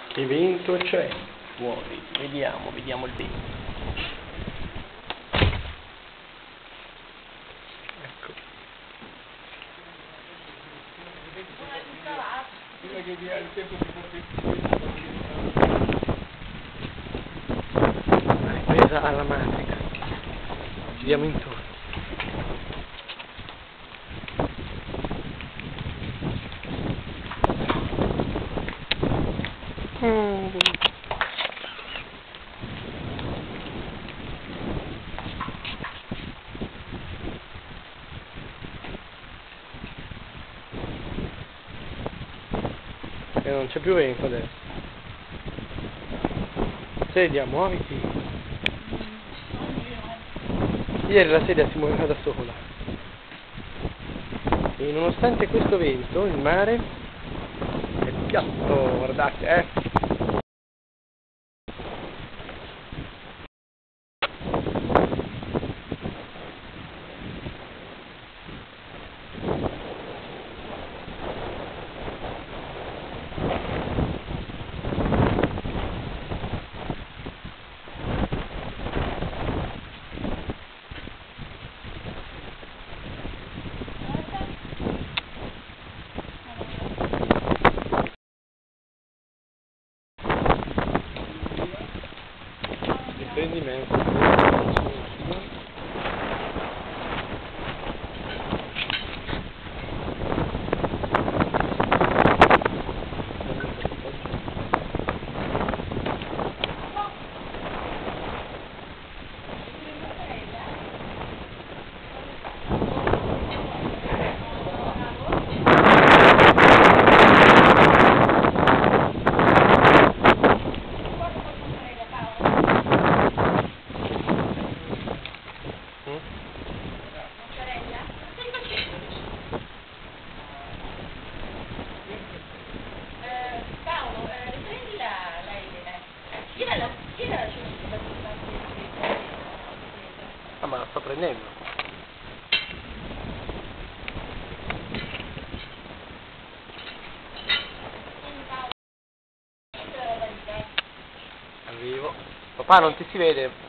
Che vento c'è fuori? Vediamo il vento. Ecco. Ripresa alla Matrix. Giriamo intorno. E non c'è più vento adesso. Sedia, muoviti. Ieri la sedia si muoveva da sola. E nonostante questo vento, il mare è piatto, guardate, Prendi me. Ah, ma la sto prendendo. Arrivo. Papà, non ti si vede.